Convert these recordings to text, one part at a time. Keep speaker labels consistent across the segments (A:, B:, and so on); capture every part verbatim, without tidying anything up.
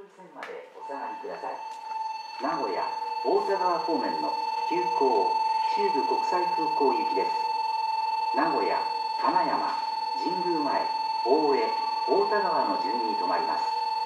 A: 線までお下がりください。名古屋大田川方面の急行中部国際空港行きです。名古屋金山神宮前大江大田川の順に停まります。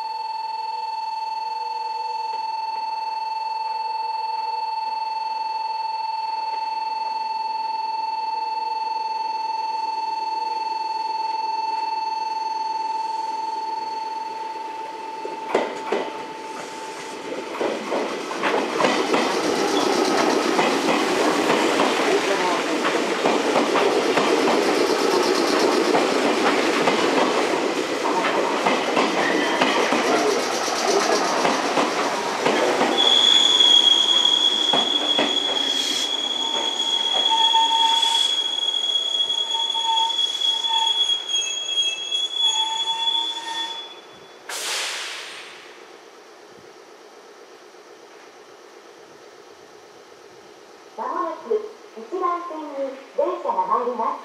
B: まもなくいちばん線に電車が参ります。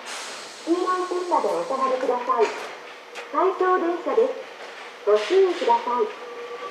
B: 黄色い線までお下がりください。回送電車です。ご注意ください。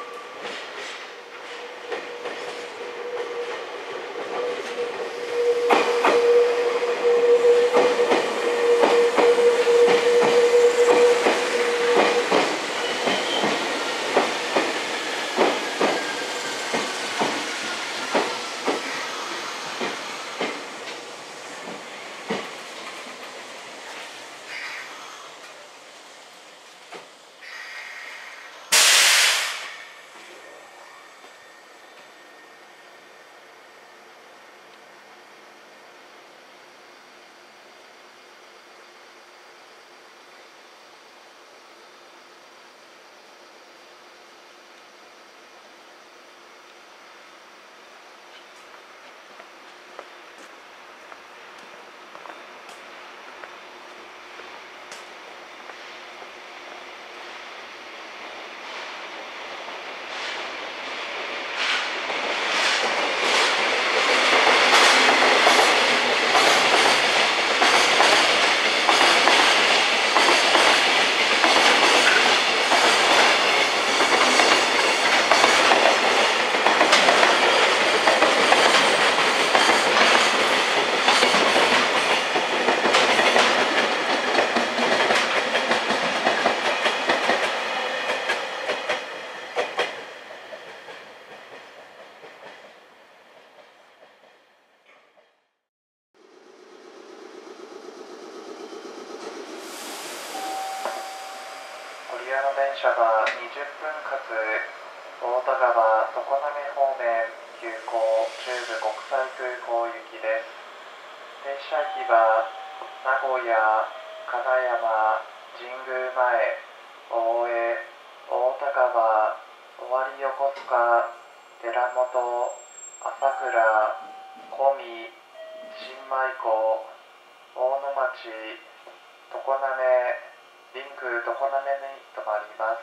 C: ご利用の電車はにじゅっぷんかつ大田川常滑方面急行中部国際空港行きです。停車駅は名古屋金山神宮前大江大田川尾張横須賀寺本朝倉小見新米湖大野町常滑リンク常滑に停まります。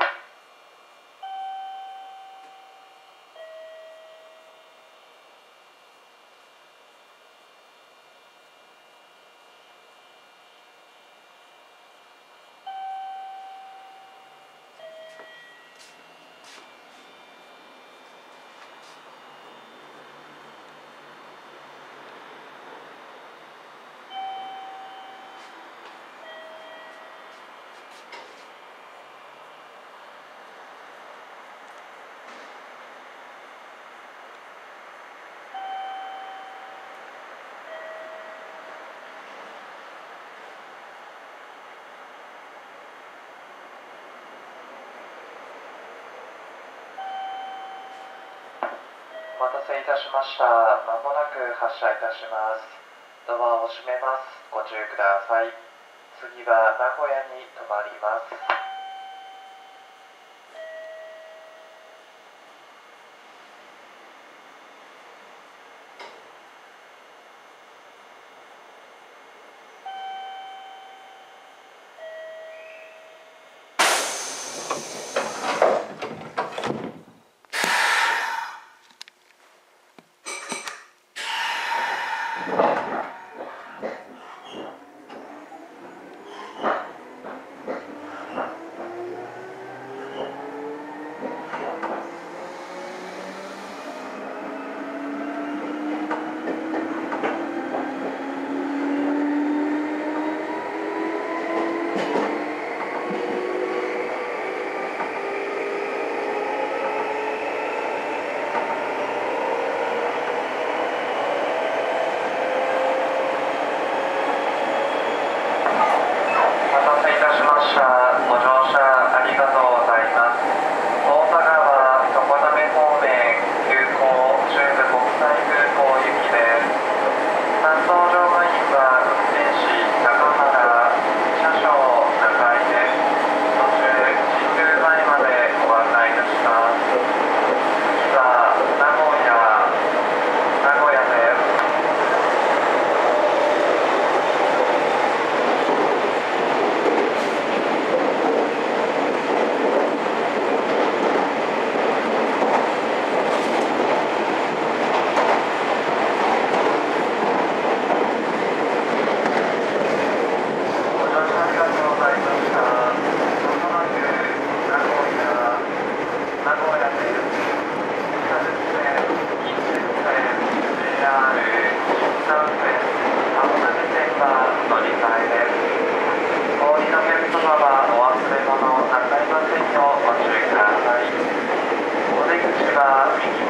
C: お待たせいたしました。まもなく発車いたします。ドアを閉めます。ご注意ください。次は名古屋に停まります。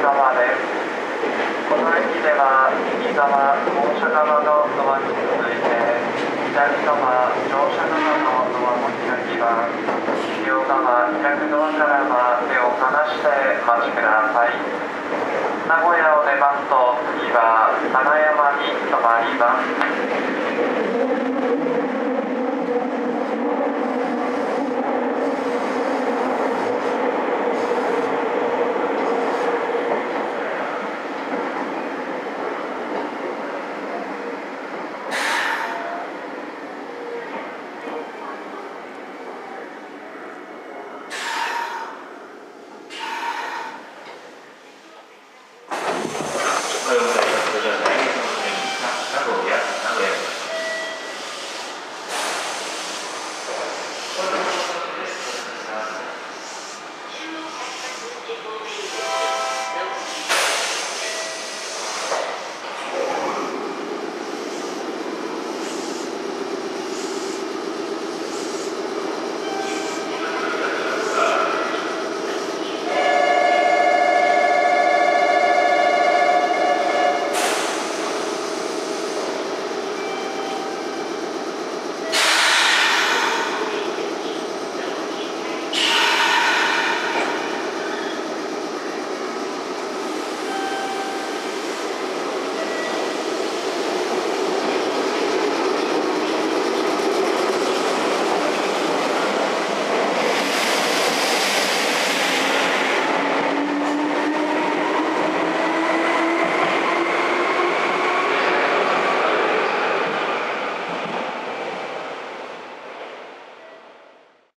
C: 側です。この駅では右側降車側のドアに続いて左側乗車側のドアも開きます。両側開くドアからは手を離してお待ちください。名古屋を出ますと次は金山に停まります。